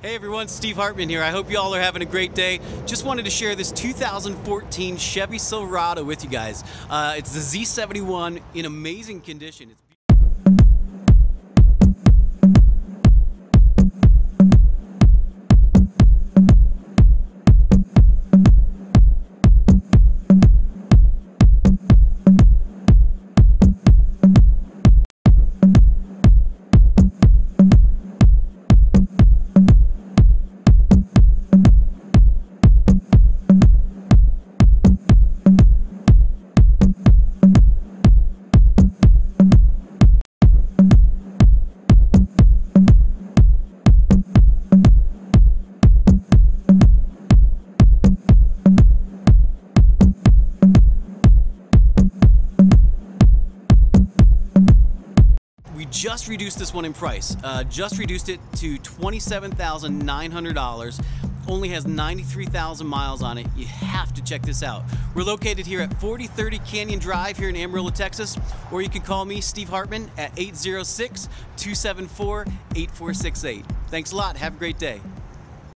Hey everyone, Steve Hartman here. I hope you all are having a great day. Just wanted to share this 2014 Chevy Silverado with you guys. It's the Z71 in amazing condition. We just reduced this one in price. Just reduced it to $27,900. Only has 93,000 miles on it. You have to check this out. We're located here at 4030 Canyon Drive here in Amarillo, Texas, or you can call me, Steve Hartman, at 806-274-8468. Thanks a lot. Have a great day.